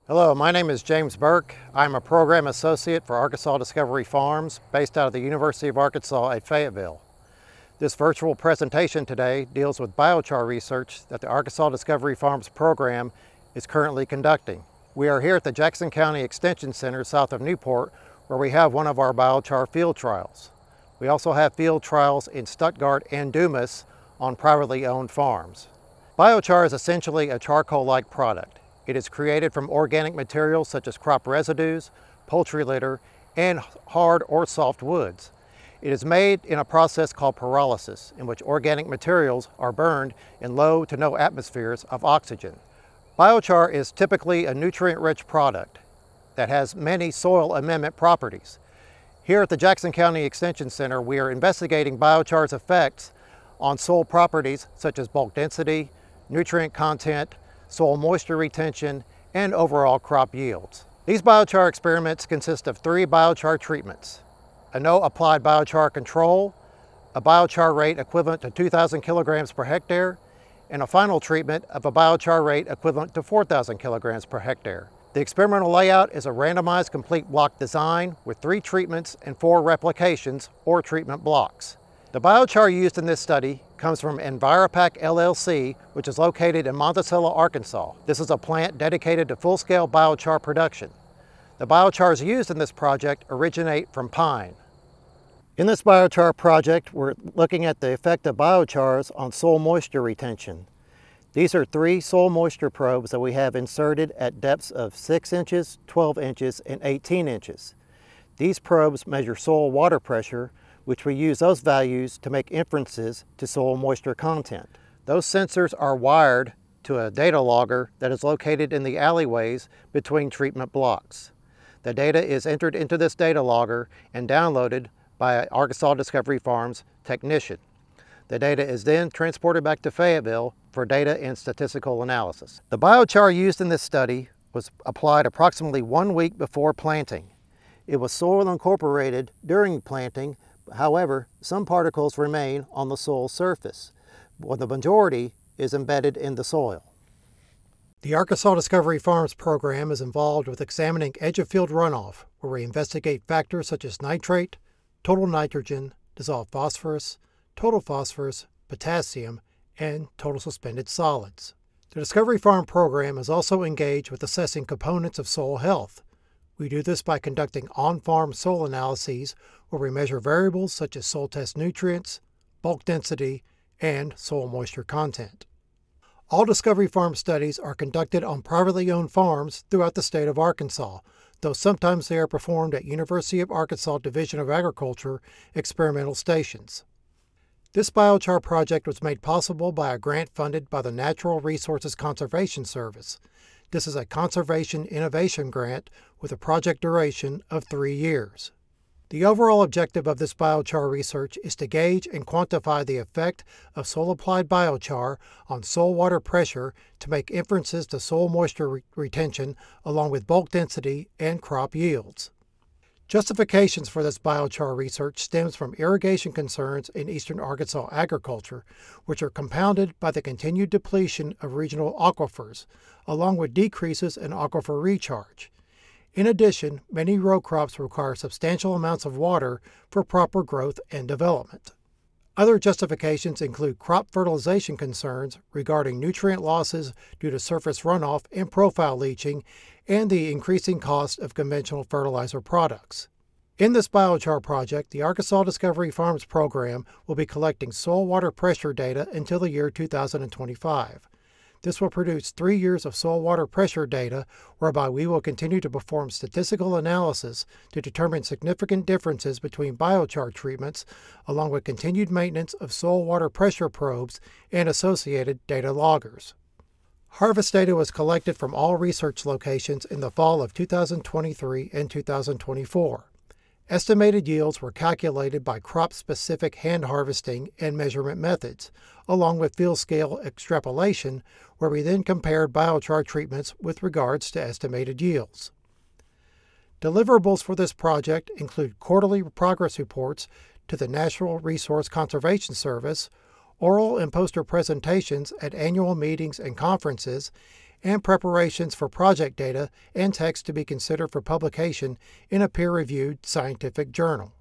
Hello, my name is James Burke. I'm a program associate for Arkansas Discovery Farms based out of the University of Arkansas at Fayetteville. This virtual presentation today deals with biochar research that the Arkansas Discovery Farms program is currently conducting. We are here at the Jackson County Extension Center south of Newport, where we have one of our biochar field trials. We also have field trials in Stuttgart and Dumas on privately owned farms. Biochar is essentially a charcoal-like product. It is created from organic materials such as crop residues, poultry litter, and hard or soft woods. It is made in a process called pyrolysis, in which organic materials are burned in low to no atmospheres of oxygen. Biochar is typically a nutrient-rich product that has many soil amendment properties. Here at the Jackson County Extension Center, we are investigating biochar's effects on soil properties such as bulk density, nutrient content, soil moisture retention, and overall crop yields. These biochar experiments consist of 3 biochar treatments: a no applied biochar control, a biochar rate equivalent to 2,000 kilograms per hectare, and a final treatment of a biochar rate equivalent to 4,000 kilograms per hectare. The experimental layout is a randomized complete block design with 3 treatments and 4 replications or treatment blocks. The biochar used in this study comes from EnviroPack LLC, which is located in Monticello, Arkansas. This is a plant dedicated to full-scale biochar production. The biochars used in this project originate from pine. In this biochar project, we're looking at the effect of biochars on soil moisture retention. These are 3 soil moisture probes that we have inserted at depths of 6 inches, 12 inches, and 18 inches. These probes measure soil water pressure, which we use those values to make inferences to soil moisture content. Those sensors are wired to a data logger that is located in the alleyways between treatment blocks. The data is entered into this data logger and downloaded by an Arkansas Discovery Farms technician. The data is then transported back to Fayetteville for data and statistical analysis. The biochar used in this study was applied approximately 1 week before planting. It was soil incorporated during planting. However, some particles remain on the soil surface, while the majority is embedded in the soil. The Arkansas Discovery Farms program is involved with examining edge-of-field runoff, where we investigate factors such as nitrate, total nitrogen, dissolved phosphorus, total phosphorus, potassium, and total suspended solids. The Discovery Farm program is also engaged with assessing components of soil health. We do this by conducting on-farm soil analyses where we measure variables such as soil test nutrients, bulk density, and soil moisture content. All Discovery Farm studies are conducted on privately owned farms throughout the state of Arkansas, though sometimes they are performed at University of Arkansas Division of Agriculture experimental stations. This biochar project was made possible by a grant funded by the Natural Resources Conservation Service. This is a conservation innovation grant with a project duration of 3 years. The overall objective of this biochar research is to gauge and quantify the effect of soil-applied biochar on soil water pressure to make inferences to soil moisture retention along with bulk density and crop yields. Justifications for this biochar research stems from irrigation concerns in eastern Arkansas agriculture, which are compounded by the continued depletion of regional aquifers, along with decreases in aquifer recharge. In addition, many row crops require substantial amounts of water for proper growth and development. Other justifications include crop fertilization concerns regarding nutrient losses due to surface runoff and profile leaching, and the increasing cost of conventional fertilizer products. In this biochar project, the Arkansas Discovery Farms program will be collecting soil water pressure data until the year 2025. This will produce 3 years of soil water pressure data, whereby we will continue to perform statistical analysis to determine significant differences between biochar treatments, along with continued maintenance of soil water pressure probes and associated data loggers. Harvest data was collected from all research locations in the fall of 2023 and 2024. Estimated yields were calculated by crop-specific hand harvesting and measurement methods, along with field-scale extrapolation, where we then compared biochar treatments with regards to estimated yields. Deliverables for this project include quarterly progress reports to the Natural Resource Conservation Service, oral and poster presentations at annual meetings and conferences, and preparations for project data and text to be considered for publication in a peer-reviewed scientific journal.